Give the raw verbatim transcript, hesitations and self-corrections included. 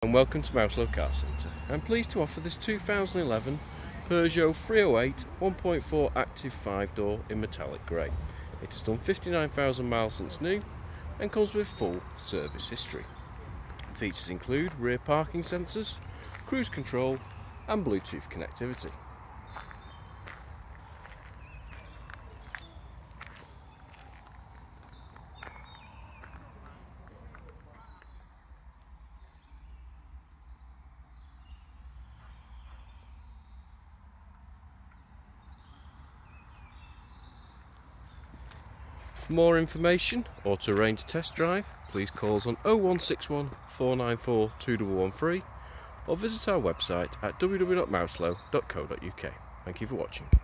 And welcome to Mouselow Car Centre. I'm pleased to offer this two thousand eleven Peugeot three oh eight one point four active five door in metallic grey. It has done fifty-nine thousand miles since new and comes with full service history. Features include rear parking sensors, cruise control and Bluetooth connectivity. For more information or to arrange a test drive, please call us on oh one six one, four nine four, two one one three or visit our website at w w w dot mouselow dot co dot u k. Thank you for watching.